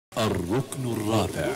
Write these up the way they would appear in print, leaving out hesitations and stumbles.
الركن الرابع.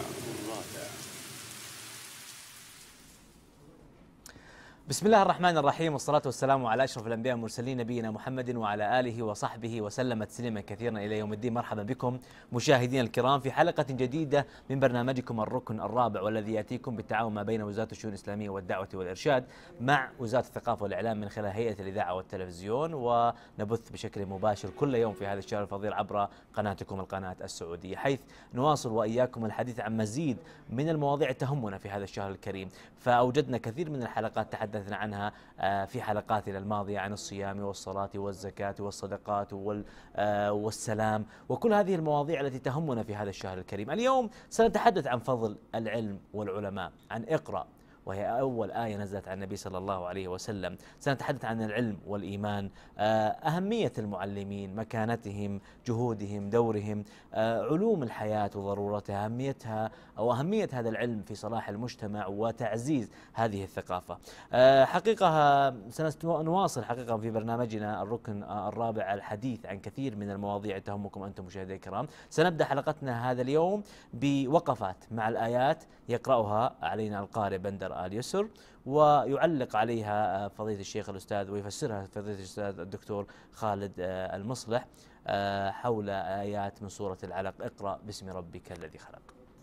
بسم الله الرحمن الرحيم، والصلاة والسلام على أشرف الأنبياء والمرسلين نبينا محمد وعلى آله وصحبه وسلم تسليما كثيرا إلى يوم الدين. مرحبا بكم مشاهدينا الكرام في حلقة جديدة من برنامجكم الركن الرابع، والذي يأتيكم بالتعاون ما بين وزارة الشؤون الإسلامية والدعوة والإرشاد مع وزارة الثقافة والإعلام من خلال هيئة الإذاعة والتلفزيون، ونبث بشكل مباشر كل يوم في هذا الشهر الفضيل عبر قناتكم القناة السعودية، حيث نواصل وإياكم الحديث عن مزيد من المواضيع تهمنا في هذا الشهر الكريم. فأوجدنا كثير من الحلقات تحدثنا عنها في حلقاتنا الماضية عن الصيام والصلاة والزكاة والصدقات والسلام وكل هذه المواضيع التي تهمنا في هذا الشهر الكريم. اليوم سنتحدث عن فضل العلم والعلماء، عن اقرأ، وهي أول آية نزلت عن النبي صلى الله عليه وسلم. سنتحدث عن العلم والإيمان، أهمية المعلمين، مكانتهم، جهودهم، دورهم، علوم الحياة وضرورتها، أهميتها أو أهمية هذا العلم في صلاح المجتمع وتعزيز هذه الثقافة. حقيقة سنواصل حقيقة في برنامجنا الركن الرابع الحديث عن كثير من المواضيع تهمكم أنتم مشاهدي الكرام. سنبدأ حلقتنا هذا اليوم بوقفات مع الآيات يقرأها علينا القارئ بندر آل يسر، ويعلق عليها فضيلة الشيخ الأستاذ ويفسرها فضيلة الأستاذ الدكتور خالد المصلح حول آيات من سورة العلق. اقرأ باسم ربك الذي خلق.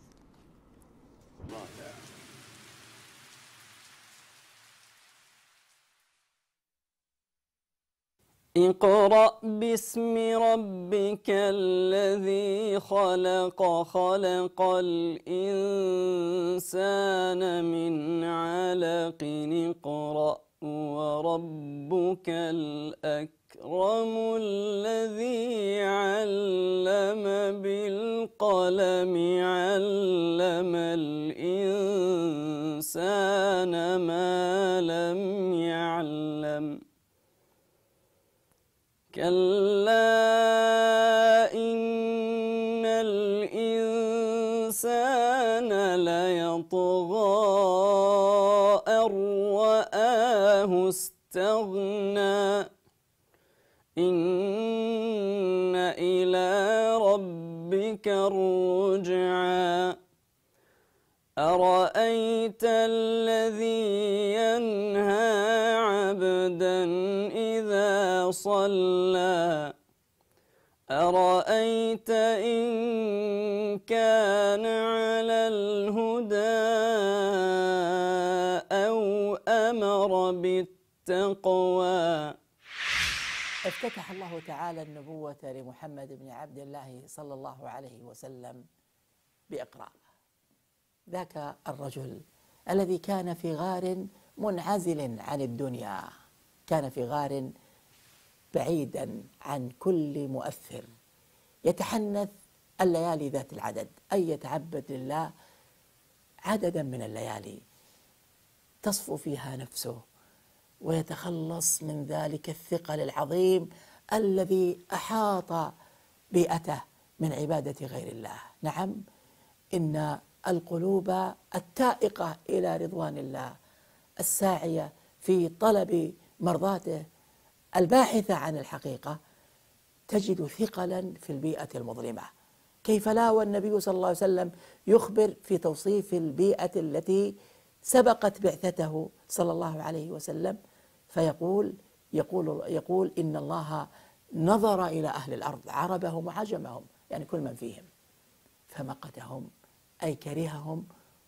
اقرأ باسم ربك الذي خلق، خلق الإنسان من علق. اقرأ وربك الأكرم الذي علم بالقلم، علم الإنسان ما لم يعلم. كلا إن الإنسان ليطغى أن رآه استغنى. إن إلى ربك الرجعى. أرأيت الذي ينهى عبدا إذا صلى. أرأيت إن كان على الهدى أو أمر بالتقوى. افتتح الله تعالى النبوة لمحمد بن عبد الله صلى الله عليه وسلم بإقرأ. ذاك الرجل الذي كان في غار منعزل عن الدنيا، كان في غار بعيدا عن كل مؤثر، يتحنث الليالي ذات العدد، أي يتعبد لله عددا من الليالي تصفو فيها نفسه ويتخلص من ذلك الثقل العظيم الذي أحاط بيئته من عبادة غير الله. نعم، إن القلوب التائقة إلى رضوان الله، الساعية في طلب مرضاته، الباحثة عن الحقيقة، تجد ثقلا في البيئة المظلمة. كيف لا والنبي صلى الله عليه وسلم يخبر في توصيف البيئة التي سبقت بعثته صلى الله عليه وسلم، فيقول يقول إن الله نظر إلى أهل الأرض عربهم وعجمهم، يعني كل من فيهم، فمقتهم أي كرههم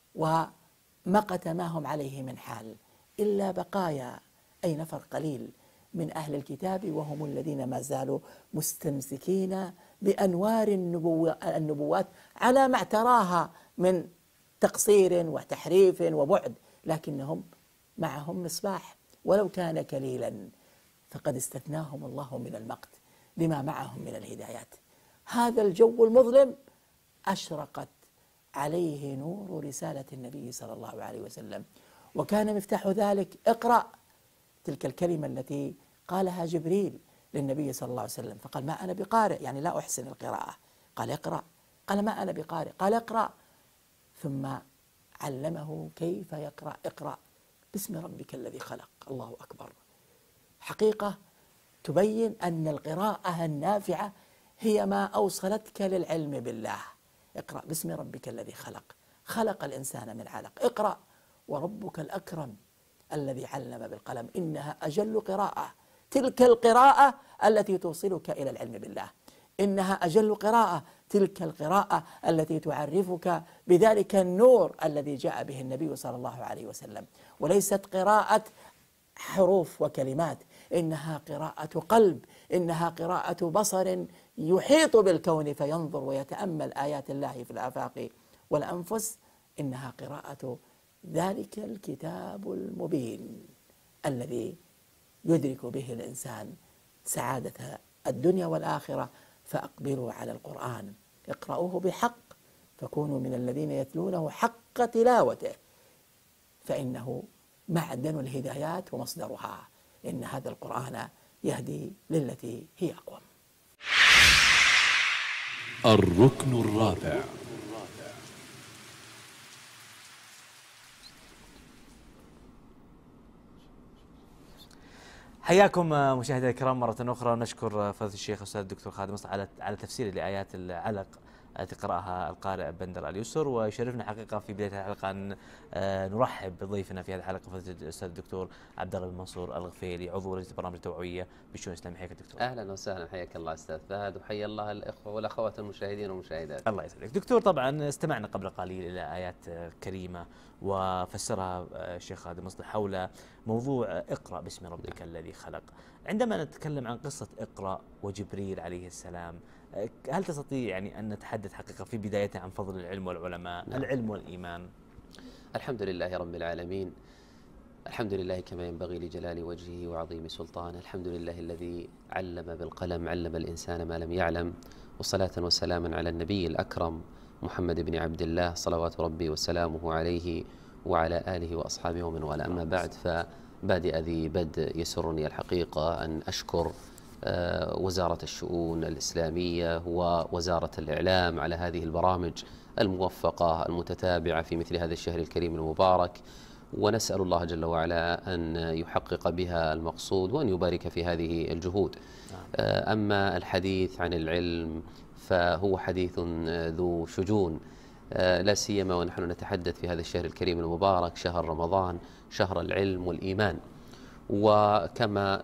ومقت ما هم عليه من حال، إلا بقايا أي نفر قليل من أهل الكتاب، وهم الذين ما زالوا مستمسكين بأنوار النبوات على ما اعتراها من تقصير وتحريف وبعد، لكنهم معهم مصباح ولو كان كليلا، فقد استثناهم الله من المقت لما معهم من الهدايات. هذا الجو المظلم أشرقت عليه نور رسالة النبي صلى الله عليه وسلم، وكان مفتاح ذلك اقرأ، تلك الكلمة التي قالها جبريل للنبي صلى الله عليه وسلم، فقال ما أنا بقارئ، يعني لا أحسن القراءة، قال اقرأ، قال ما أنا بقارئ، قال اقرأ، ثم علمه كيف يقرأ. اقرأ باسم ربك الذي خلق. الله أكبر. حقيقة تبين أن القراءة النافعة هي ما أوصلتك للعلم بالله، اقرأ باسم ربك الذي خلق، خلق الإنسان من علق. اقرأ وربك الأكرم الذي علم بالقلم، إنها أجل قراءة، تلك القراءة التي توصلك إلى العلم بالله، إنها أجل قراءة، تلك القراءة التي تعرفك بذلك النور الذي جاء به النبي صلى الله عليه وسلم، وليست قراءة حروف وكلمات، إنها قراءة قلب، إنها قراءة بصر يحيط بالكون فينظر ويتأمل آيات الله في الآفاق والأنفس، إنها قراءة ذلك الكتاب المبين الذي يدرك به الإنسان سعادة الدنيا والآخرة. فأقبلوا على القرآن، اقرأوه بحق، فكونوا من الذين يتلونه حق تلاوته، فإنه معدن الهدايات ومصدرها. إن هذا القرآن يهدي للتي هي أقوم. الركن الرابع. حياكم مشاهدينا الكرام مرة أخرى، ونشكر فضيلة الشيخ الأستاذ الدكتور خالد مصطفى على تفسير لآيات العلق التي قرأها القارئ بندر اليسر. ويشرفنا حقيقة في بداية الحلقة أن نرحب بضيفنا في هذه الحلقة فضيلة الأستاذ الدكتور عبد الله بن منصور الغفيلي، عضو لجنة البرامج التوعوية بالشؤون الإسلامية. حياك دكتور. أهلا وسهلا، حياك الله أستاذ فهد، وحيا الله الإخوة والأخوات المشاهدين والمشاهدات. الله يسعدك دكتور. طبعا استمعنا قبل قليل إلى آيات كريمة وفسرها الشيخ خالد مصطفى حول موضوع اقرأ باسم ربك الذي خلق. عندما نتكلم عن قصة اقرأ وجبريل عليه السلام، هل تستطيع يعني أن نتحدث حقيقة في بدايته عن فضل العلم والعلماء، العلم والإيمان؟ الحمد لله رب العالمين، الحمد لله كما ينبغي لجلال وجهه وعظيم سلطانه، الحمد لله الذي علم بالقلم، علم الإنسان ما لم يعلم، وصلاة وسلاما على النبي الأكرم محمد بن عبد الله صلوات ربي وسلامه عليه وعلى آله وأصحابه ومن والاه. أما بعد، فبادئ ذي بدء يسرني الحقيقة أن أشكر وزارة الشؤون الإسلامية ووزارة الإعلام على هذه البرامج الموفقة المتتابعة في مثل هذا الشهر الكريم المبارك، ونسأل الله جل وعلا أن يحقق بها المقصود وأن يبارك في هذه الجهود. أما الحديث عن العلم فهو حديث ذو شجون، لا سيما ونحن نتحدث في هذا الشهر الكريم المبارك، شهر رمضان، شهر العلم والإيمان. وكما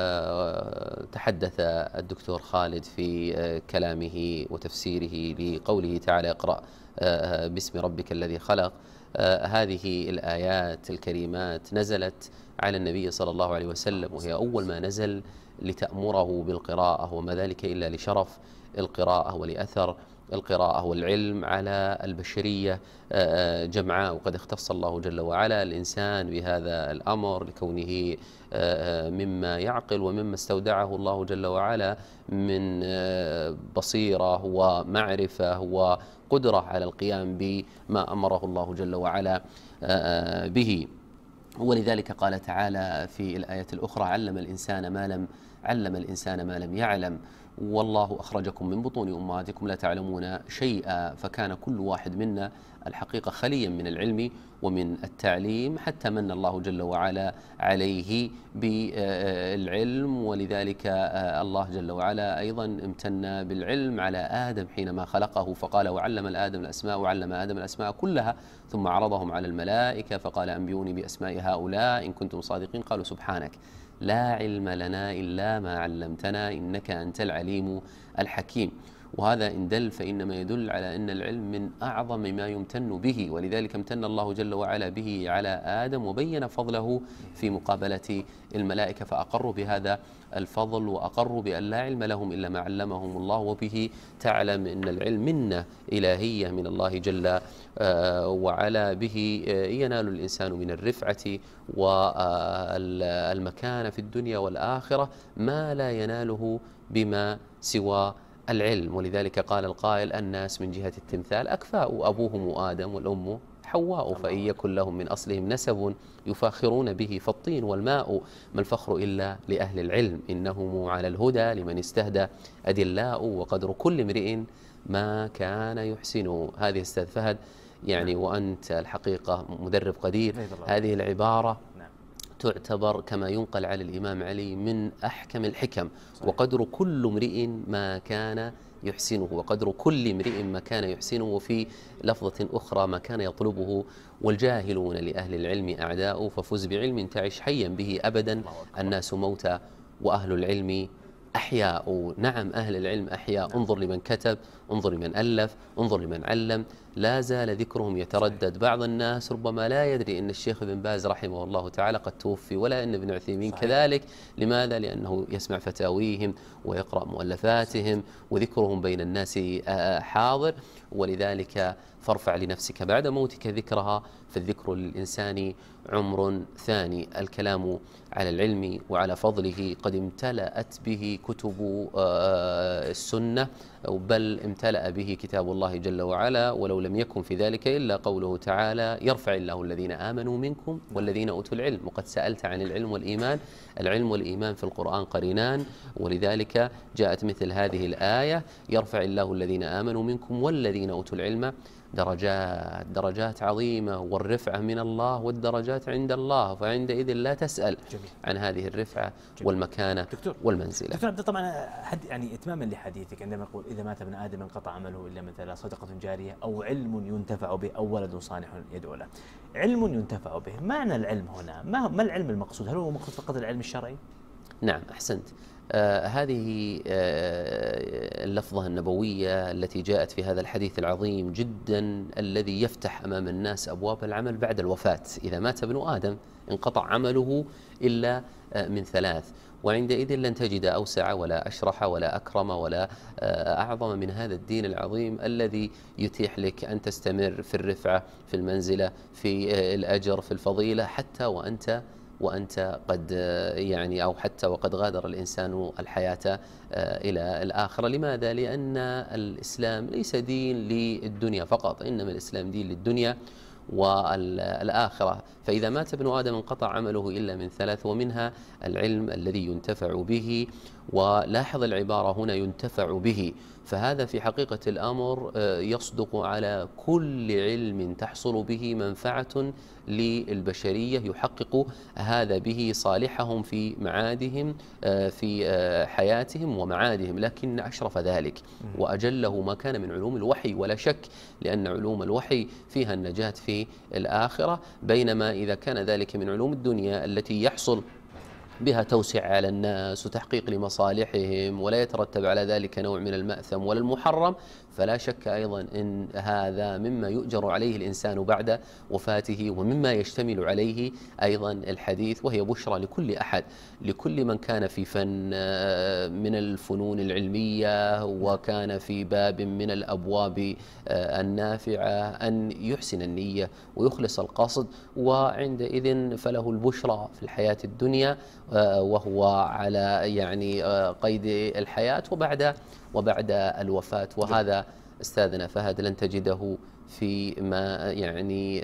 تحدث الدكتور خالد في كلامه وتفسيره لقوله تعالى اقرأ باسم ربك الذي خلق، هذه الآيات الكريمات نزلت على النبي صلى الله عليه وسلم، وهي أول ما نزل لتأمره بالقراءة، وما ذلك إلا لشرف القراءة ولأثر القراءة والعلم على البشرية جمعاء. وقد اختص الله جل وعلا الإنسان بهذا الأمر لكونه مما يعقل ومما استودعه الله جل وعلا من بصيرة ومعرفة وقدرة على القيام بما أمره الله جل وعلا به. ولذلك قال تعالى في الآية الأخرى علم الإنسان ما لم يعلم، والله أخرجكم من بطون أمهاتكم لا تعلمون شيئا. فكان كل واحد منا الحقيقة خليا من العلم ومن التعليم، حتى من الله جل وعلا عليه بالعلم. ولذلك الله جل وعلا أيضا امتن بالعلم على آدم حينما خلقه، فقال وعلم آدم الأسماء كلها ثم عرضهم على الملائكة فقال أنبئوني بأسماء هؤلاء إن كنتم صادقين، قالوا سبحانك لا علم لنا إلا ما علمتنا إنك أنت العليم الحكيم. وهذا إن دل فإنما يدل على أن العلم من أعظم ما يمتن به، ولذلك امتن الله جل وعلا به على آدم وبين فضله في مقابلة الملائكة، فأقروا بهذا الفضل وأقروا بأن لا علم لهم إلا ما علمهم الله. وبه تعلم أن العلم منة إلهية من الله جل وعلا، به ينال الإنسان من الرفعة والمكانة في الدنيا والآخرة ما لا يناله بما سوى العلم. ولذلك قال القائل الناس من جهة التمثال أكفاء، أبوهم آدم والأم حواء، فإن يكن لهم من أصلهم نسب يفاخرون به فالطين والماء، ما الفخر إلا لأهل العلم إنهم على الهدى لمن استهدى أدلاء، وقدر كل امرئ ما كان يحسن. هذه أستاذ فهد يعني وأنت الحقيقة مدرب قدير، هذه العبارة تعتبر كما ينقل على الإمام علي من أحكم الحكم. وقدر كل امرئ ما كان يحسنه، وقدر كل امرئ ما كان يحسنه، وفي لفظة أخرى ما كان يطلبه. والجاهلون لأهل العلم أعداء، ففز بعلم تعش حيا به أبدا. الناس موتى وأهل العلم أحياء. نعم، أهل العلم أحياء. انظر لمن كتب، انظر لمن ألف، انظر لمن علم، لا زال ذكرهم يتردد. بعض الناس ربما لا يدري أن الشيخ ابن باز رحمه الله تعالى قد توفي، ولا أن ابن عثيمين كذلك. لماذا؟ لأنه يسمع فتاويهم ويقرأ مؤلفاتهم، وذكرهم بين الناس حاضر. ولذلك فارفع لنفسك بعد موتك ذكرها، فالذكر للإنسان عمر ثاني. الكلام على العلم وعلى فضله قد امتلأت به كتب السنة، بل امتلأ به كتاب الله جل وعلا، ولو لم يكن في ذلك إلا قوله تعالى: يرفع الله الذين آمنوا منكم والذين أوتوا العلم. وقد سألت عن العلم والإيمان، العلم والإيمان في القرآن قرينان، ولذلك جاءت مثل هذه الآية: يرفع الله الذين آمنوا منكم والذين أوتوا العلم درجات عظيمة، والرفعة من الله والدرجات عند الله، فعندئذ لا تسأل عن هذه الرفعة والمكانة والمنزلة. دكتور عبد، طبعا يعني إتماما لحديثك عندما يقول: إذا مات ابن آدم انقطع عمله إلا من ثلاث: صدقة جارية أو علم ينتفع به أو ولد صالح يدعو له. علم ينتفع به، معنى العلم هنا ما العلم المقصود؟ هل هو مقصود فقط العلم الشرعي؟ نعم، أحسنت. هذه اللفظة النبوية التي جاءت في هذا الحديث العظيم جدا، الذي يفتح أمام الناس أبواب العمل بعد الوفاة. إذا مات ابن آدم انقطع عمله إلا من ثلاث، وعندئذ لن تجد أوسع ولا أشرح ولا أكرم ولا أعظم من هذا الدين العظيم، الذي يتيح لك أن تستمر في الرفعة، في المنزلة، في الأجر، في الفضيلة، حتى وأنت قد يعني أو حتى وقد غادر الإنسان الحياة إلى الآخرة. لماذا؟ لأن الإسلام ليس دين للدنيا فقط، إنما الإسلام دين للدنيا والآخرة. فإذا مات ابن آدم انقطع عمله إلا من ثلاث، ومنها العلم الذي ينتفع به. ولاحظ العبارة هنا: ينتفع به، فهذا في حقيقة الأمر يصدق على كل علم تحصل به منفعة للبشرية، يحقق هذا به صالحهم في معادهم، في حياتهم ومعادهم. لكن أشرف ذلك وأجله ما كان من علوم الوحي، ولا شك، لأن علوم الوحي فيها النجاة في الآخرة، بينما إذا كان ذلك من علوم الدنيا التي يحصل بها توسع على الناس وتحقيق لمصالحهم، ولا يترتب على ذلك نوع من المأثم ولا المحرم، فلا شك أيضا أن هذا مما يؤجر عليه الإنسان بعد وفاته، ومما يشتمل عليه أيضا الحديث، وهي بشرى لكل أحد، لكل من كان في فن من الفنون العلمية وكان في باب من الأبواب النافعة، أن يحسن النية ويخلص القصد، وعندئذ فله البشرى في الحياة الدنيا وهو على يعني قيد الحياة وبعد الوفاة. وهذا أستاذنا فهد لن تجده في ما يعني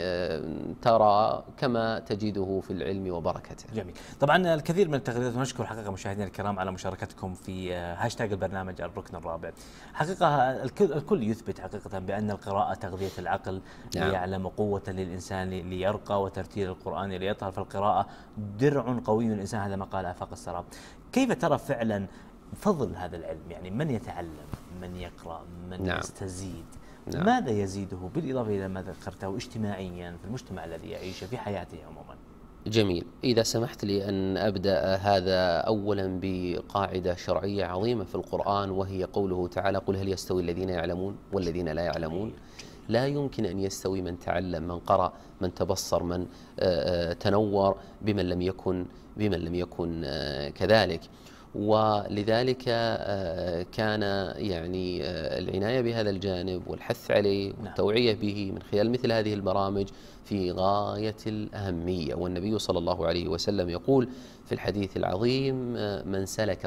ترى كما تجده في العلم وبركته. جميل. طبعا الكثير من التغريدات، ونشكر حقيقة مشاهدينا الكرام على مشاركتكم في هاشتاج البرنامج الركن الرابع. حقيقة الكل يثبت حقيقة بأن القراءة تغذية العقل، نعم. ليعلم قوة للإنسان ليرقى، وترتيل القرآن ليطهر. فالقراءة درع قوي للإنسان، هذا ما قال آفاق السراب. كيف ترى فعلا فضل هذا العلم؟ يعني من يتعلم، من يقرأ، من نعم. يستزيد، نعم. ماذا يزيده بالإضافة إلى ما ذكرته اجتماعيا في المجتمع الذي يعيشه في حياته عموما؟ جميل. إذا سمحت لي أن أبدأ هذا أولا بقاعدة شرعية عظيمة في القرآن، وهي قوله تعالى: قل هل يستوي الذين يعلمون والذين لا يعلمون؟ لا يمكن أن يستوي من تعلم، من قرأ، من تبصر، من تنور، بمن لم يكن كذلك. ولذلك كان يعني العناية بهذا الجانب والحث عليه والتوعية به من خلال مثل هذه البرامج في غاية الأهمية. والنبي صلى الله عليه وسلم يقول في الحديث العظيم: من سلك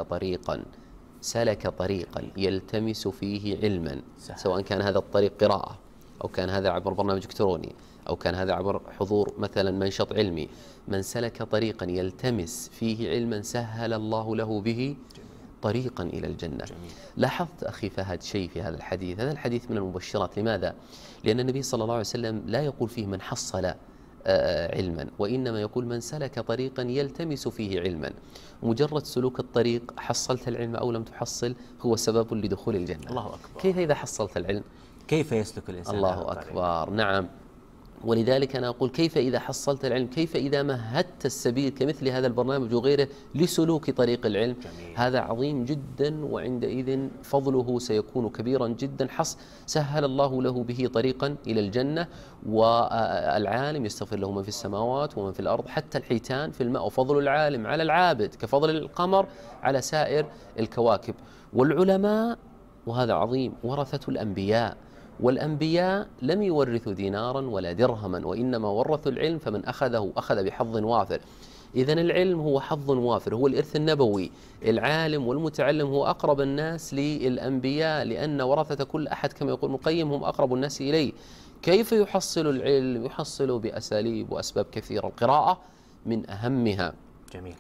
طريقا يلتمس فيه علما، سواء كان هذا الطريق قراءة، أو كان هذا عبر برنامج إلكتروني، أو كان هذا عبر حضور مثلا منشط علمي، من سلك طريقا يلتمس فيه علما سهل الله له به طريقا إلى الجنة. جميل. لاحظت أخي فهد شيء في هذا الحديث، هذا الحديث من المبشرات. لماذا؟ لأن النبي صلى الله عليه وسلم لا يقول فيه من حصل علما، وإنما يقول من سلك طريقا يلتمس فيه علما. مجرد سلوك الطريق، حصلت العلم أو لم تحصل، هو سبب لدخول الجنة. الله أكبر. كيف إذا حصلت العلم؟ كيف يسلك الإنسان؟ الله أكبر. نعم. ولذلك أنا أقول كيف إذا حصلت العلم، كيف إذا مهدت السبيل كمثل هذا البرنامج وغيره لسلوك طريق العلم. جميل. هذا عظيم جدا، وعندئذ فضله سيكون كبيرا جدا. سهل الله له به طريقا إلى الجنة، والعالم يستغفر له من في السماوات ومن في الأرض، حتى الحيتان في الماء. وفضل العالم على العابد كفضل القمر على سائر الكواكب. والعلماء، وهذا عظيم، ورثة الأنبياء، والأنبياء لم يورثوا دينارا ولا درهما، وإنما ورثوا العلم، فمن أخذه أخذ بحظ وافر. إذن العلم هو حظ وافر، هو الإرث النبوي. العالم والمتعلم هو أقرب الناس للأنبياء، لأن ورثة كل أحد كما يقول ابن القيم هم أقرب الناس إليه. كيف يحصل العلم؟ يحصل بأساليب وأسباب كثيرة. القراءة من أهمها. جميل.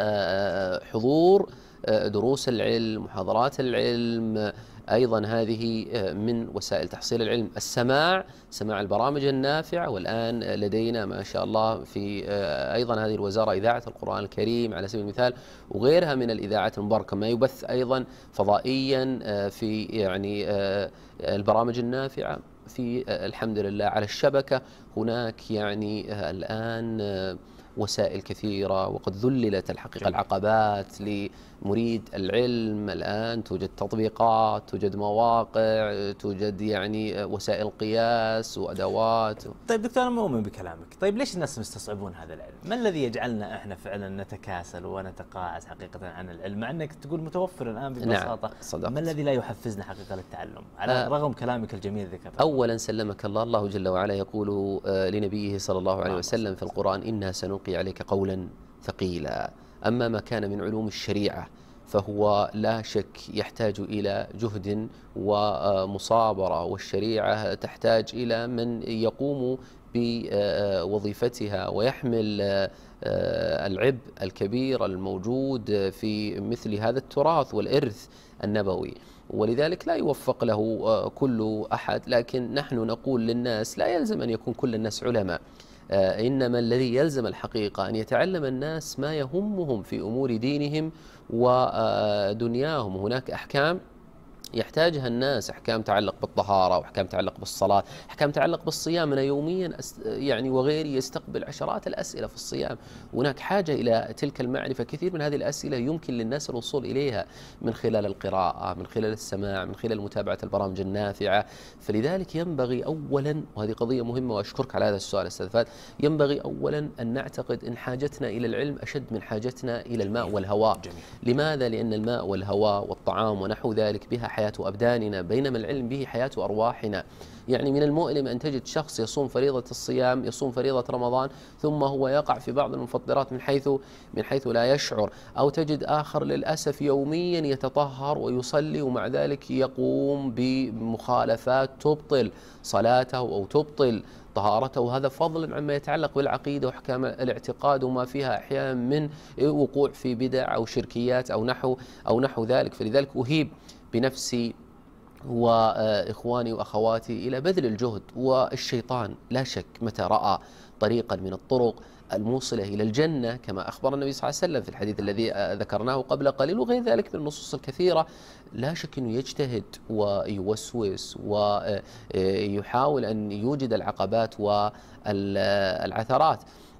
حضور دروس العلم، محاضرات العلم، أيضا هذه من وسائل تحصيل العلم. سماع البرامج النافعة، والآن لدينا ما شاء الله في أيضا هذه الوزارة إذاعة القرآن الكريم على سبيل المثال، وغيرها من الإذاعات المباركة، ما يبث أيضا فضائيا في يعني البرامج النافعة في الحمد لله على الشبكة. هناك يعني الآن وسائل كثيرة، وقد ذللت الحقيقة العقبات لمريد العلم. الآن توجد تطبيقات، توجد مواقع، توجد يعني وسائل قياس وأدوات. طيب دكتور، أنا مؤمن بكلامك. طيب ليش الناس مستصعبون هذا العلم؟ ما الذي يجعلنا إحنا فعلا نتكاسل ونتقاعس حقيقة عن العلم، مع أنك تقول متوفر الآن ببساطة؟ نعم، صدقت. ما الذي لا يحفزنا حقيقة للتعلم على رغم كلامك الجميل ذكرته؟ أولا سلمك الله، الله جل وعلا يقول لنبيه صلى الله عليه وسلم في القرآن: إنا سنلقي عليك قولا ثقيلا. أما ما كان من علوم الشريعة فهو لا شك يحتاج إلى جهد ومصابرة، والشريعة تحتاج إلى من يقوم بوظيفتها ويحمل العبء الكبير الموجود في مثل هذا التراث والإرث النبوي. ولذلك لا يوفق له كل أحد، لكن نحن نقول للناس لا يلزم أن يكون كل الناس علماء، إنما الذي يلزم الحقيقة أن يتعلم الناس ما يهمهم في أمور دينهم ودنياهم. هناك أحكام يحتاجها الناس، أحكام تعلق بالطهارة، وأحكام تعلق بالصلاة، أحكام تعلق بالصيام. أنا يوميا يعني وغيري يستقبل عشرات الأسئلة في الصيام. هناك حاجة إلى تلك المعرفة. كثير من هذه الأسئلة يمكن للناس الوصول إليها من خلال القراءة، من خلال السماع، من خلال متابعة البرامج النافعة. فلذلك ينبغي أولا، وهذه قضية مهمة وأشكرك على هذا السؤال أستاذ فهد، ينبغي أولا أن نعتقد أن حاجتنا إلى العلم أشد من حاجتنا إلى الماء والهواء. جميل. لماذا؟ لأن الماء والهواء والطعام ونحو ذلك بها حياة أبداننا، بينما العلم به حياة أرواحنا. يعني من المؤلم أن تجد شخص يصوم فريضة الصيام، يصوم فريضة رمضان، ثم هو يقع في بعض المفطرات من حيث لا يشعر، أو تجد آخر للأسف يوميا يتطهر ويصلي ومع ذلك يقوم بمخالفات تبطل صلاته أو تبطل طهارته. هذا فضلا عما يتعلق بالعقيدة وأحكام الاعتقاد وما فيها أحيانا من وقوع في بدع أو شركيات أو نحو ذلك. فلذلك أهيب بنفسي وإخواني وأخواتي إلى بذل الجهد. والشيطان لا شك متى رأى طريقا من الطرق الموصلة إلى الجنة، كما أخبر النبي صلى الله عليه وسلم في الحديث الذي ذكرناه قبل قليل وغير ذلك من النصوص الكثيرة، لا شك أنه يجتهد ويوسوس ويحاول أن يوجد العقبات والعثرات.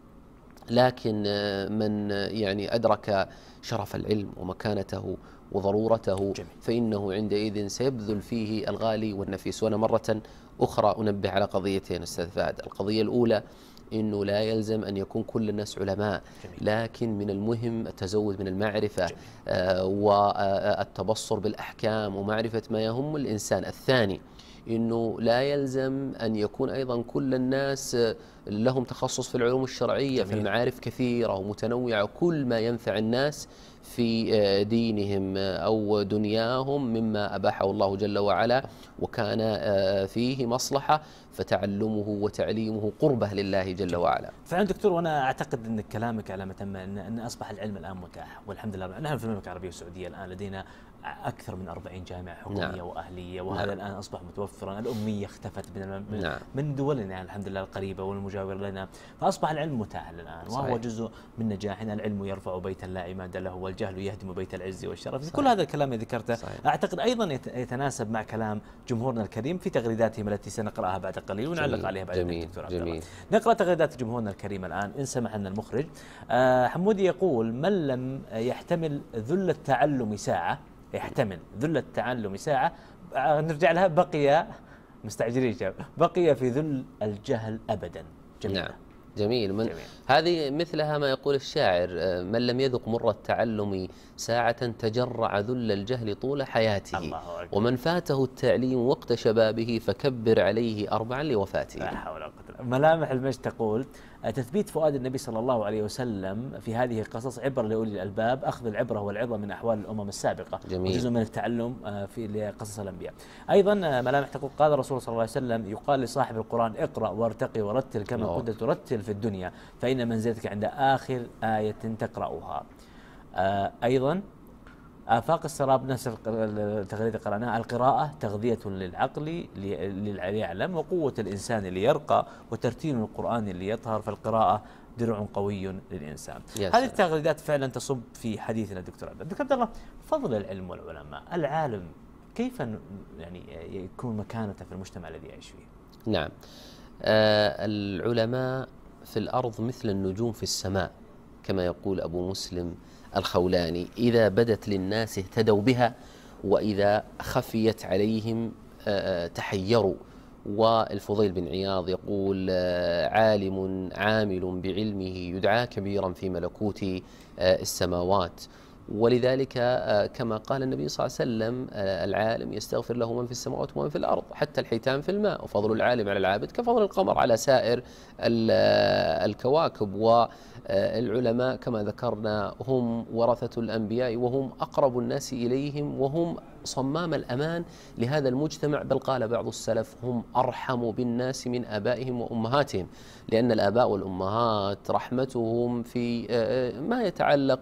لكن من يعني أدرك شرف العلم ومكانته وضرورته فإنه عندئذ سيبذل فيه الغالي والنفيس. وأنا مرة أخرى أنبه على قضيتين أستاذ فهد. القضية الأولى إنه لا يلزم أن يكون كل الناس علماء، لكن من المهم التزود من المعرفة والتبصر بالأحكام ومعرفة ما يهم الإنسان. الثاني إنه لا يلزم أن يكون أيضا كل الناس لهم تخصص في العلوم الشرعية. في المعارف كثيرة ومتنوعة، كل ما ينفع الناس في دينهم أو دنياهم مما أباحه الله جل وعلا وكان فيه مصلحة، فتعلمه وتعليمه قربة لله جل وعلا. فعلا دكتور، وأنا أعتقد أن كلامك على ما تم أن أصبح العلم الآن متاح والحمد لله. نحن في المملكة العربية السعودية الآن لدينا أكثر من 40 جامعة حكومية نعم. وأهلية، وهذا الآن أصبح متوفرا. الأمية اختفت نعم. من دولنا يعني الحمد لله القريبة والمجاورة لنا، فأصبح العلم متاح الآن، وهو صحيح. جزء من نجاحنا. العلم يرفع بيتا لا عماد له، والجهل يهدم بيت العز والشرف. كل هذا الكلام اللي ذكرته صحيح. أعتقد أيضا يتناسب مع كلام جمهورنا الكريم في تغريداتهم التي سنقرأها بعد قليل ونعلق عليها بعد جميل. الدكتور عبد الله. جميل. نقرأ تغريدات جمهورنا الكريم الآن إن سمح لنا المخرج. حمودي يقول: من لم يحتمل ذل التعلم ساعة، يحتمل ذل التعلم ساعة، نرجع لها، بقي مستعجلين شباب، بقي في ذل الجهل أبدا. جميل. نعم. جميل. هذه مثلها ما يقول الشاعر: من لم يذق مر التعلم ساعة تجرع ذل الجهل طول حياته. الله أكبر. ومن فاته التعليم وقت شبابه فكبر عليه 4 لوفاته. لا حول ولا قوة إلا بالله. ملامح المجد تقول: تثبيت فؤاد النبي صلى الله عليه وسلم في هذه القصص عبرة لأولي الألباب، أخذ العبرة والعظة من أحوال الأمم السابقة. جميل. وجزء من التعلم في قصص الأنبياء. أيضا ملامح تقول: قال الرسول صلى الله عليه وسلم: يقال لصاحب القرآن اقرأ وارتقي ورتل كما كنت ترتل في الدنيا، فإن منزلتك عند آخر آية تقرأها. أيضا آفاق السراب، نفس التغريدة قرأناها: القراءة تغذية للعقل ليعلم، وقوة الإنسان ليرقى، وترتيل القرآن ليطهر، فالقراءة درع قوي للإنسان. هذه التغريدات فعلا تصب في حديثنا دكتور عبد الله. دكتور عبد الله، فضل العلم والعلماء، العالم كيف يعني يكون مكانته في المجتمع الذي يعيش فيه؟ نعم. العلماء في الأرض مثل النجوم في السماء، كما يقول أبو مسلم الخولاني: إذا بدت للناس اهتدوا بها، وإذا خفيت عليهم تحيروا. والفضيل بن عياض يقول: عالم عامل بعلمه يدعى كبيرا في ملكوت السماوات. ولذلك كما قال النبي صلى الله عليه وسلم: العالم يستغفر له من في السماوات ومن في الأرض، حتى الحيتان في الماء، وفضل العالم على العابد كفضل القمر على سائر الكواكب. والعلماء كما ذكرنا هم ورثة الأنبياء، وهم أقرب الناس إليهم، وهم صمام الأمان لهذا المجتمع. بل قال بعض السلف: هم أرحم بالناس من آبائهم وأمهاتهم، لأن الآباء والأمهات رحمتهم في ما يتعلق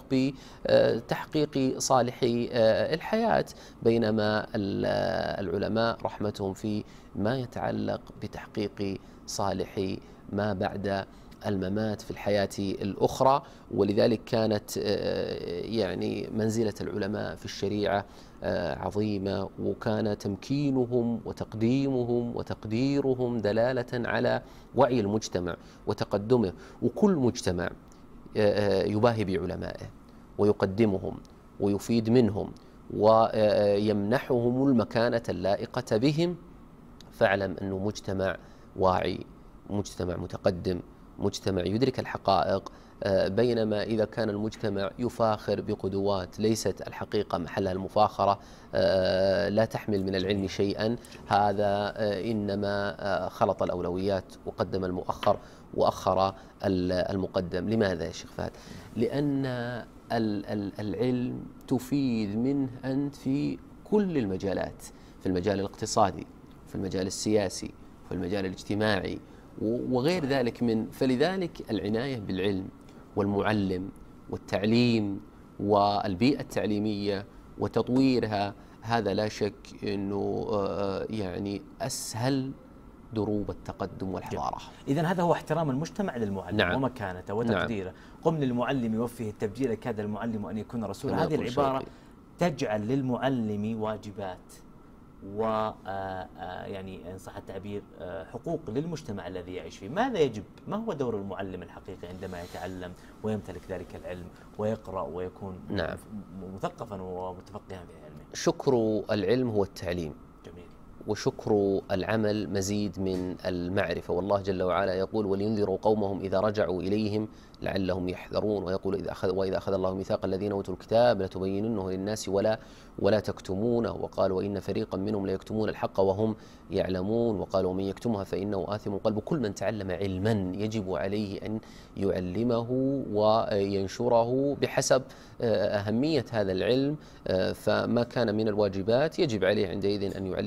بتحقيق صالح الحياة، بينما العلماء رحمتهم في ما يتعلق بتحقيق صالح ما بعد الممات في الحياة الأخرى. ولذلك كانت يعني منزلة العلماء في الشريعة عظيمة، وكان تمكينهم وتقديمهم وتقديرهم دلالة على وعي المجتمع وتقدمه. وكل مجتمع يباهي بعلمائه ويقدمهم ويفيد منهم ويمنحهم المكانة اللائقة بهم، فاعلم أنه مجتمع واعي، مجتمع متقدم، مجتمع يدرك الحقائق. بينما إذا كان المجتمع يفاخر بقدوات ليست الحقيقة محلها المفاخرة، لا تحمل من العلم شيئا، هذا إنما خلط الأولويات وقدم المؤخر وأخر المقدم. لماذا يا شيخ فهد؟ لأن العلم تفيد منه أنت في كل المجالات، في المجال الاقتصادي، في المجال السياسي، في المجال الاجتماعي وغير ذلك فلذلك العناية بالعلم والمعلم والتعليم والبيئة التعليمية وتطويرها، هذا لا شك أنه يعني أسهل دروب التقدم والحضارة. إذن هذا هو احترام المجتمع للمعلم. نعم. ومكانته وتقديره. نعم. قم للمعلم يوفيه التبجيل، كاد المعلم أن يكون رسولا. هذه العبارة تجعل للمعلم واجبات يعني إن صح التعبير حقوق للمجتمع الذي يعيش فيه. ماذا يجب؟ ما هو دور المعلم الحقيقي عندما يتعلم ويمتلك ذلك العلم ويقرأ ويكون نعم. مثقفا ومتفقها في علمه؟ شكر العلم هو التعليم. جميل. وشكر العمل مزيد من المعرفة. والله جل وعلا يقول: ولينذروا قومهم إذا رجعوا إليهم لعلهم يحذرون. ويقول: وإذا أخذ الله ميثاق الذين أوتوا الكتاب لتبيننه للناس ولا تكتمونه. وقال: وإن فريقا منهم ليكتمون الحق وهم يعلمون. وقال: ومن يكتمها فإنه آثم قلبه. كل من تعلم علما يجب عليه أن يعلمه وينشره بحسب أهمية هذا العلم، فما كان من الواجبات يجب عليه عندئذ أن يعلمه غيره.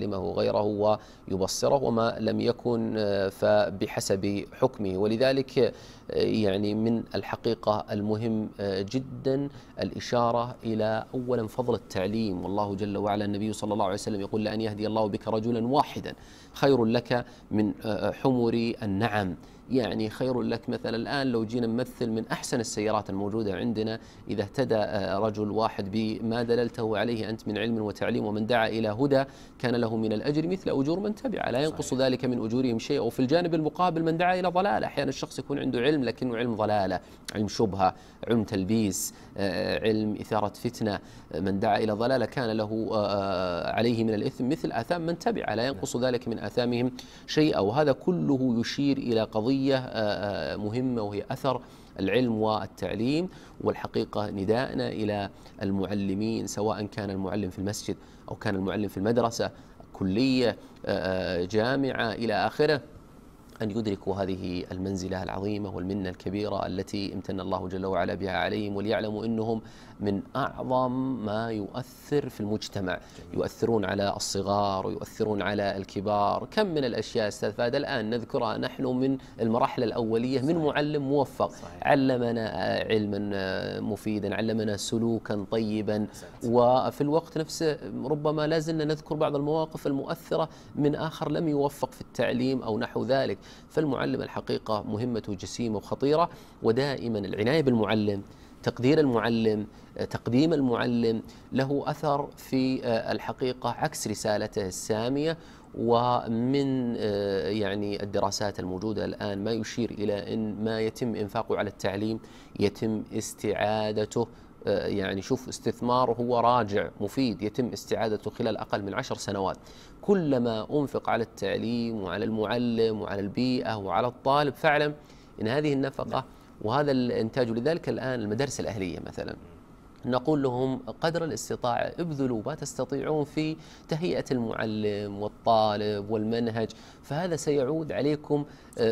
غيره ويبصره، وما لم يكن فبحسب حكمه. ولذلك يعني من الحقيقة المهم جدا الإشارة إلى أولا فضل التعليم. والله جل وعلا النبي صلى الله عليه وسلم يقول: لأن يهدي الله بك رجلا واحدا خير لك من حمر النعم. يعني خير لك مثلا الآن لو جينا نمثل من أحسن السيارات الموجودة عندنا، إذا اهتدى رجل واحد بما دللته عليه أنت من علم وتعليم ومن دعا إلى هدى كان له من الأجر مثل أجور من تبع، لا ينقص ذلك من أجورهم شيء. وفي الجانب المقابل من دعا إلى ضلالة، أحيانا الشخص يكون عنده علم لكنه علم ضلالة، علم شبهة، علم تلبيس، علم إثارة فتنة. من دعا إلى ضلالة كان له عليه من الإثم مثل آثام من تبع، لا ينقص ذلك من آثامهم شيئا. وهذا كله يشير إلى قضية مهمة، وهي أثر العلم والتعليم. والحقيقة نداءنا إلى المعلمين، سواء كان المعلم في المسجد أو كان المعلم في المدرسة، كلية، جامعة إلى آخره، أن يدركوا هذه المنزلة العظيمة والمنة الكبيرة التي امتن الله جل وعلا بها عليهم، وليعلموا أنهم من أعظم ما يؤثر في المجتمع. يؤثرون على الصغار ويؤثرون على الكبار. كم من الأشياء أستاذ فهد الآن نذكرها نحن من المراحل الأولية من معلم موفق علمنا علما مفيدا، علمنا سلوكا طيبا، وفي الوقت نفسه ربما لازلنا نذكر بعض المواقف المؤثرة من آخر لم يوفق في التعليم أو نحو ذلك. فالمعلم الحقيقة مهمته جسيمة وخطيرة، ودائما العناية بالمعلم، تقدير المعلم، تقديم المعلم له أثر في الحقيقة عكس رسالته السامية. ومن يعني الدراسات الموجودة الآن ما يشير إلى أن ما يتم إنفاقه على التعليم يتم استعادته، يعني شوف استثمار هو راجع مفيد يتم استعادته خلال أقل من 10 سنوات. كلما أنفق على التعليم وعلى المعلم وعلى البيئة وعلى الطالب فاعلم أن هذه النفقة وهذا الإنتاج. لذلك الآن المدارس الأهلية مثلا نقول لهم قدر الاستطاعة ابذلوا ما تستطيعون في تهيئة المعلم والطالب والمنهج، فهذا سيعود عليكم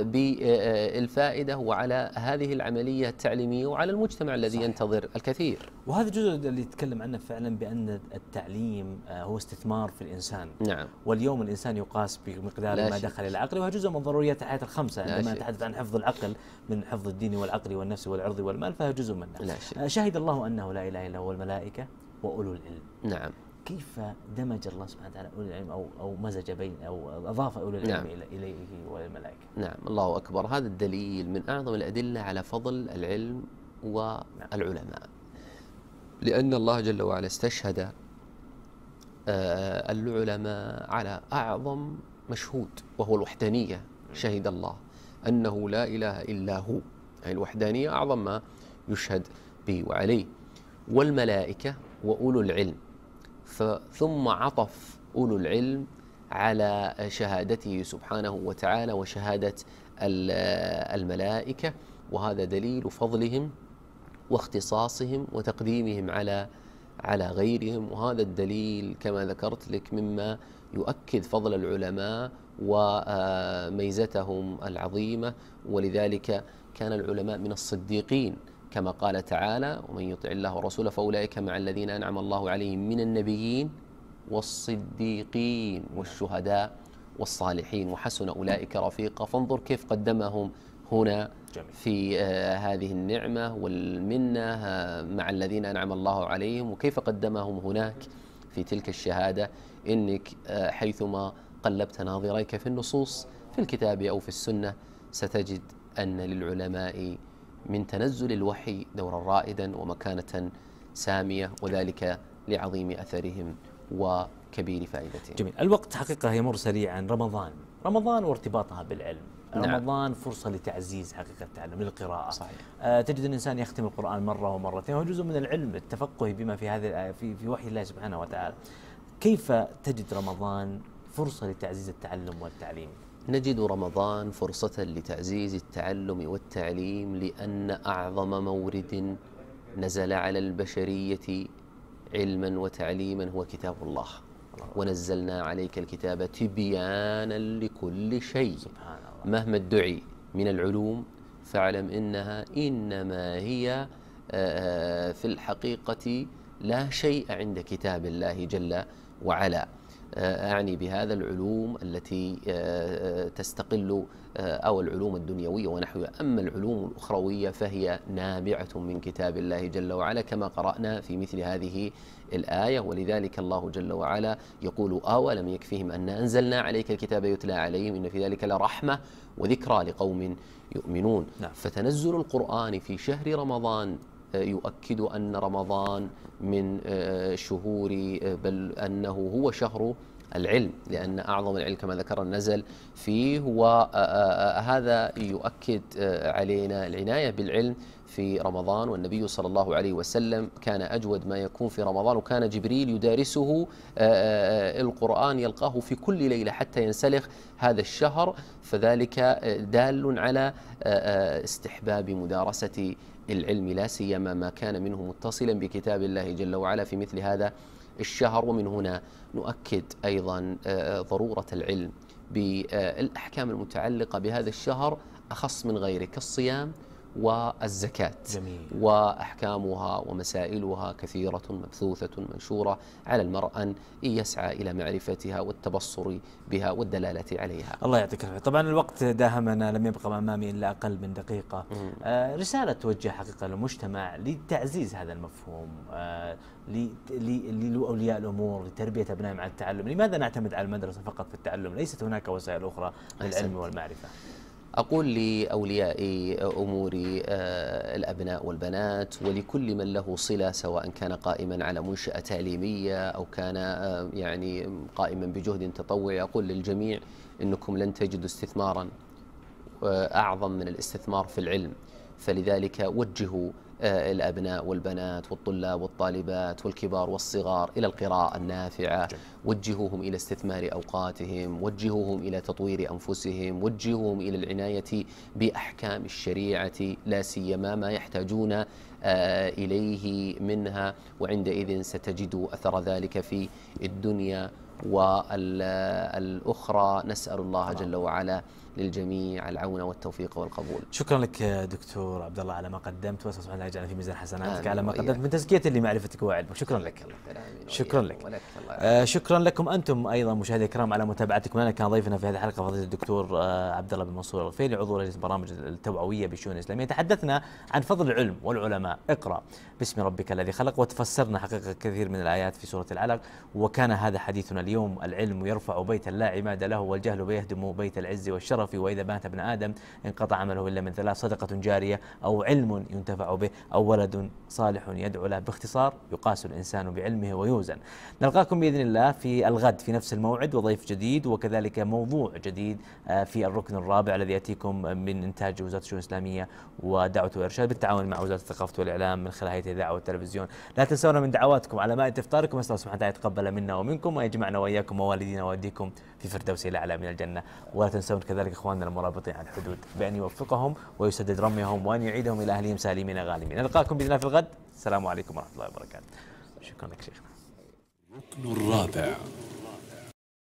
بالفائدة وعلى هذه العملية التعليمية وعلى المجتمع الذي ينتظر الكثير. وهذا الجزء اللي يتكلم عنه فعلا بأن التعليم هو استثمار في الإنسان. نعم. واليوم الإنسان يقاس بمقدار ما دخل إلى عقله، وهو جزء من ضروريات الحياة الخمسة. عندما نتحدث عن حفظ العقل من حفظ الدين والعقل والنفس والعرض والمال فهو جزء منه. شهد الله أنه لا إله إلا هو الملائكة وأولو العلم. نعم. كيف دمج الله سبحانه وتعالى أولو العلم أو مزج بين أو أضاف أولو العلم إليه والملائكة؟ نعم، الله أكبر. هذا الدليل من أعظم الأدلة على فضل العلم والعلماء، لأن الله جل وعلا استشهد العلماء على أعظم مشهود وهو الوحدانية. شهد الله أنه لا إله إلا هو، يعني الوحدانية أعظم ما يشهد به وعليه. والملائكة وأولو العلم، ثم عطف أولو العلم على شهادته سبحانه وتعالى وشهادة الملائكة، وهذا دليل فضلهم واختصاصهم وتقديمهم على غيرهم. وهذا الدليل كما ذكرت لك مما يؤكد فضل العلماء وميزتهم العظيمة. ولذلك كان العلماء من الصديقين كما قال تعالى: ومن يطع الله ورسوله فأولئك مع الذين أنعم الله عليهم من النبيين والصديقين والشهداء والصالحين وحسن أولئك رفيقا. فانظر كيف قدمهم هنا في هذه النعمة والمنة مع الذين أنعم الله عليهم، وكيف قدمهم هناك في تلك الشهادة. إنك حيثما قلبت ناظريك في النصوص في الكتاب أو في السنة ستجد أن للعلماء من تنزل الوحي دورا رائدا ومكانة سامية، وذلك لعظيم أثرهم وكبير فائدتهم. جميل. الوقت حقيقة يمر سريعا. رمضان وارتباطها بالعلم. رمضان فرصة لتعزيز حقيقة التعلم للقراءة. صحيح. تجد أن الإنسان يختم القرآن مرة ومرتين، هو جزء من العلم، التفقه بما في هذه في وحي الله سبحانه وتعالى. كيف تجد رمضان فرصة لتعزيز التعلم والتعليم؟ نجد رمضان فرصة لتعزيز التعلم والتعليم لأن أعظم مورد نزل على البشرية علما وتعليما هو كتاب الله. ونزلنا عليك الكتاب تبيانا لكل شيء. مهما ادعي من العلوم فاعلم إنها إنما هي في الحقيقة لا شيء عند كتاب الله جل وعلا. أعني بهذا العلوم التي تستقل أو العلوم الدنيوية ونحوها. أما العلوم الأخروية فهي نابعة من كتاب الله جل وعلا كما قرأنا في مثل هذه الآية. ولذلك الله جل وعلا يقول: أولم يكفيهم أن أنزلنا عليك الكتاب يتلى عليهم إن في ذلك لرحمة وذكرى لقوم يؤمنون. فتنزل القرآن في شهر رمضان يؤكد أن رمضان من شهور، بل أنه هو شهر العلم، لأن أعظم العلم كما ذكر نزل فيه. وهذا يؤكد علينا العناية بالعلم في رمضان. والنبي صلى الله عليه وسلم كان أجود ما يكون في رمضان، وكان جبريل يدارسه القرآن يلقاه في كل ليلة حتى ينسلخ هذا الشهر، فذلك دال على استحباب مدارسة العلم، لا سيما ما كان منه متصلا بكتاب الله جل وعلا في مثل هذا الشهر. ومن هنا نؤكد أيضا ضرورة العلم بالأحكام المتعلقة بهذا الشهر أخص من غيره، كالصيام والزكاة. جميل. وأحكامها ومسائلها كثيرة مبثوثة منشورة، على المرء أن يسعى إلى معرفتها والتبصر بها والدلالة عليها. الله يعطيك العافية. طبعا الوقت داهمنا، لم يبقى أمامي إلا أقل من دقيقة. رسالة توجه حقيقة للمجتمع لتعزيز هذا المفهوم، لأولياء الأمور، لتربية أبنائهم على التعلم. لماذا نعتمد على المدرسة فقط في التعلم؟ ليست هناك وسائل أخرى للعلم والمعرفة؟ أقول لأولياء أمور الأبناء والبنات ولكل من له صلة، سواء كان قائما على منشأة تعليمية أو كان يعني قائما بجهد تطوعي، أقول للجميع إنكم لن تجدوا استثمارا أعظم من الاستثمار في العلم. فلذلك وجهوا الأبناء والبنات والطلاب والطالبات والكبار والصغار إلى القراءة النافعة، وجهوهم إلى استثمار أوقاتهم، وجهوهم إلى تطوير أنفسهم، وجهوهم إلى العناية بأحكام الشريعة، لا سيما ما يحتاجون إليه منها، وعندئذ ستجدوا أثر ذلك في الدنيا والأخرى. نسأل الله جل وعلا للجميع العون والتوفيق والقبول. شكرا لك دكتور عبد الله على ما قدمت، واسال سبحانه يجعلنا في ميزان حسناتك على ما قدمت من تزكية لمعرفتك وعلمك. شكرا لك. شكرا لك. شكرا لكم انتم ايضا مشاهدينا الكرام على متابعتكم لنا. كان ضيفنا في هذه الحلقه فضيله الدكتور عبد الله بن منصور الغفيلي، عضو لجنه البرامج التوعويه بالشؤون الاسلاميه. تحدثنا عن فضل العلم والعلماء. اقرا باسم ربك الذي خلق، وتفسرنا حقيقه كثير من الايات في سوره العلق. وكان هذا حديثنا اليوم: العلم يرفع بيتا لا عماد له، والجهل بيهدم بيت العز والشرف، وإذا مات ابن آدم انقطع عمله إلا من ثلاث: صدقة جارية، أو علم ينتفع به، أو ولد صالح يدعو له. باختصار، يقاس الإنسان بعلمه ويوزن. نلقاكم بإذن الله في الغد في نفس الموعد وضيف جديد، وكذلك موضوع جديد في الركن الرابع الذي يأتيكم من إنتاج وزارة الشؤون الإسلامية ودعوة والإرشاد بالتعاون مع وزارة الثقافة والإعلام من خلال هيئة الإذاعة والتلفزيون. لا تنسونا من دعواتكم على مائدة إفطاركم. أسأل الله سبحانه وتعالى يتقبل منا ومنكم، ويجمعنا وإياكم ووالدينا ووالديكم في فردوس الأعلى من الجنة. ولا تنسون كذلك إخواننا المرابطين على الحدود بأن يوفقهم ويسدد رميهم وأن يعيدهم إلى أهلهم سالمين غانمين. نلقاكم بإذن الله في الغد. السلام عليكم ورحمة الله وبركاته. شكرا لك شيخنا. الركن الرابع.